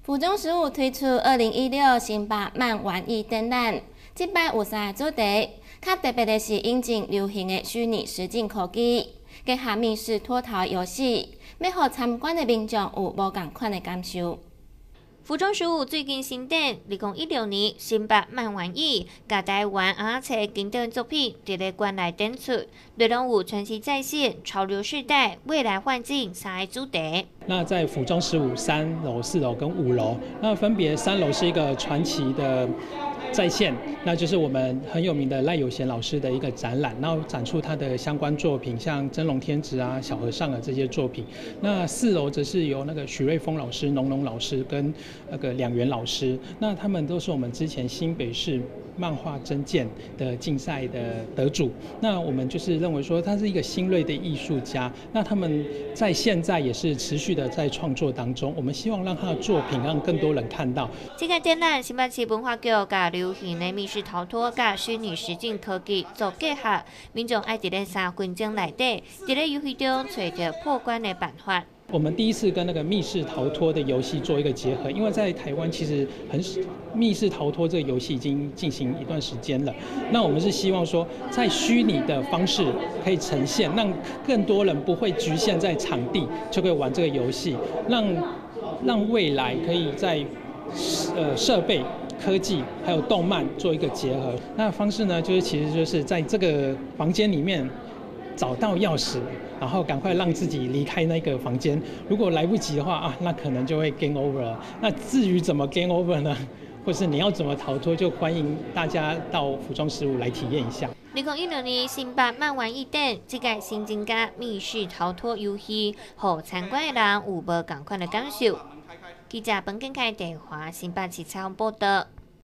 府中十五推出2016新北漫玩意展览，这摆有3个主题，较特别的是引进流行的虚拟实境科技，结合密室脱逃游戏，要让参观的民众有无同款的感受。 府中15最近新展，2016年新北漫玩意，甲台湾阿册经典作品伫咧馆内展出，内容有传奇再现、潮流世代、未来幻境3个主题。 那在府中15 3楼、4楼跟5楼，那分别3楼是一个传奇的再现，那就是我们很有名的赖有贤老师的一个展览，然后展出他的相关作品，像真龙天子啊、小和尚啊这些作品。那4楼则是由那个许瑞峰老师、农农老师跟那个两元老师，那他们都是我们之前新北市漫画征件的竞赛的得主。那我们就是认为说他是一个新锐的艺术家，那他们在现在也是持续的在创作当中。我们希望让他的作品让更多人看到。 这个展览，新北市文化局甲流行的密室逃脱甲虚拟实境科技做结合，民众爱伫咧3分钟内底，伫咧游戏中找到破关的办法。 我们第一次跟那个密室逃脱的游戏做一个结合，因为在台湾其实密室逃脱这个游戏已经进行一段时间了。那我们是希望说，在虚拟的方式可以呈现，让更多人不会局限在场地就可以玩这个游戏，让未来可以在设备、科技还有动漫做一个结合。那方式呢，其实就是在这个房间里面找到钥匙，然后赶快让自己离开那个房间。如果来不及的话啊，那可能就会 game over 了。那至于怎么 game over 呢？或是你要怎么逃脱，就欢迎大家到府中15来体验一下。 2016年新北漫玩意展，这个新增加密室逃脱游戏，让参观的人有无同款的感受。记者本景凯电话新北市采访报道。